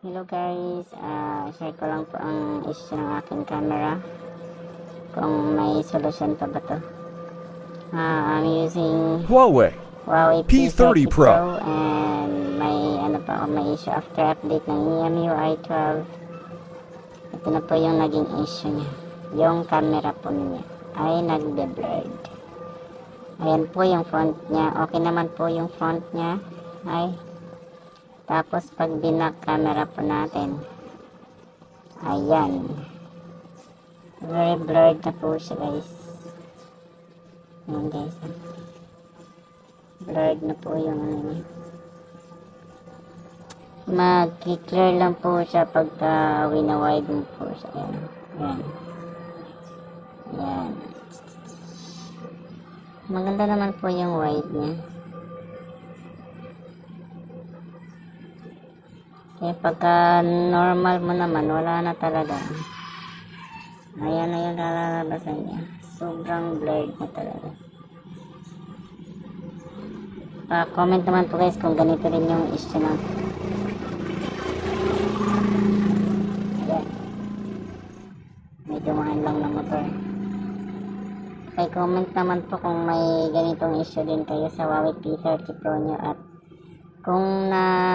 Hello guys, share ko lang po ang issue ng aking camera, kung may solusyon pa ba to. I'm using Huawei P30 Pro and may issue after update ng EMUI 12. Ito na po yung naging issue niya, yung camera po niya ay nagbe-blurred. Ayan po yung front niya, okay naman po yung front niya. Tapos pag binak camera po natin, ayan, very blurred na po siya guys. Ayan guys, blurred na po yung ano niya. Mag-clear lang po siya pagka wina-wide mo po siya. Ayan, ayan, ayan. Maganda naman po yung wide niya. Kaya pagka normal mo naman, wala na talaga. Ayan na yung lalabasan niya. Sobrang blurred na talaga. Pa-comment naman po guys kung ganito rin yung issue na. Ayan. May dumaan lang na motor. Okay, comment naman po kung may ganitong issue din kayo sa Huawei P30 Pro nyo at kung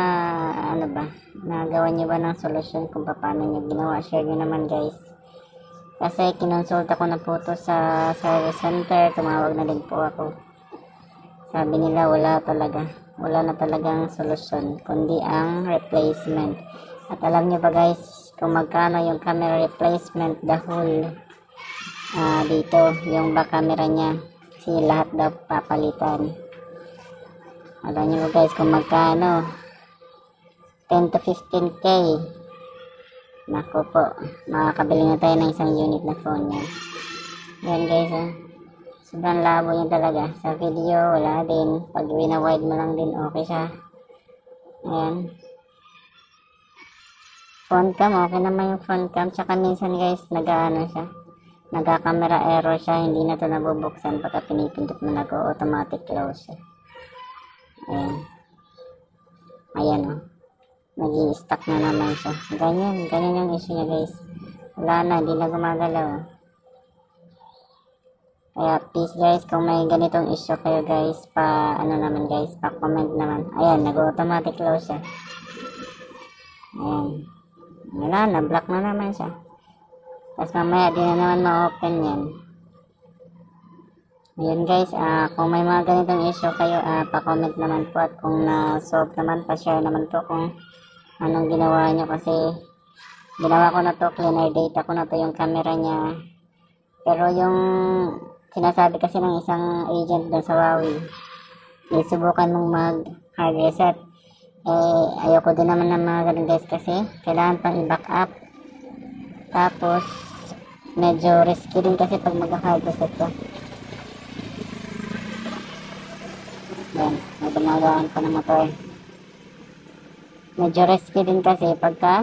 nagawa nyo ba ng solusyon kung paano nyo ginawa. Share nyo naman guys. Kasi kinonsulta ko na po to sa service center. Tumawag na din po ako. Sabi nila wala na talagang solusyon kundi ang replacement. At alam nyo ba guys kung magkano yung camera replacement, the whole dito yung back camera nya, kasi lahat daw papalitan. Alam nyo ba guys kung magkano? 10 to 15k. Naku po, makakabili na tayo ng isang unit na phone yan. Yan guys, sobrang labo yan talaga. Sa video wala din, pag wina-wide mo lang din okay siya. Ayan, phone cam, okay naman yung phone cam. Tsaka minsan guys nagka-camera error siya, hindi na ito nabubuksan pagka pinipindot mo, nag-automatic close siya. Ayan o, nag-i-stuck na naman siya. Ganyan yung issue niya guys. Wala na, hindi na gumagalaw. Kaya please guys, kung may ganitong issue kayo guys, pa-comment naman. Ayan, nag-automatic close siya. Ayan, wala na, block na naman siya. Tapos mamaya di na naman ma-open yan. Ayun guys, kung may mga ganitong issue kayo, pa-comment naman po. At kung na-solve naman, pa-share naman po kung anong ginawa nyo. Kasi ginawa ko na to, cleaner data ko na to yung camera nya. Pero yung sinasabi kasi ng isang agent doon sa Huawei, subukan mong mag-hard reset. Ayoko din naman ng mga ganun guys, kasi kailangan pang i-back up. Tapos medyo risky din kasi pag mag-hard reset ka. Yan, may ginagawaan ko ng motor. Medyo risky din kasi pagka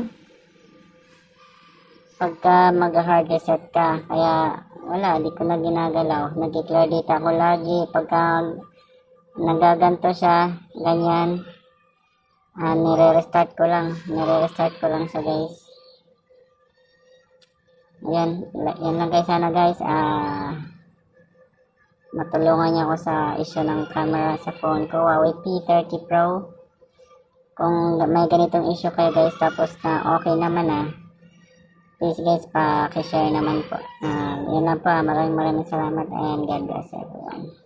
mag-hard reset ka. Kaya wala, di ko na ginagalaw. Nag-clear data ko lagi. Pagka nagaganto siya, ganyan, nire-restart ko lang siya guys. Yan lang guys. Sana guys, matulungan niya ako sa issue ng camera sa phone ko, Huawei P30 Pro. Kung may ganitong issue kayo guys, tapos na okay naman please guys, pa-share naman po. Yun lang po, maraming salamat and God bless everyone.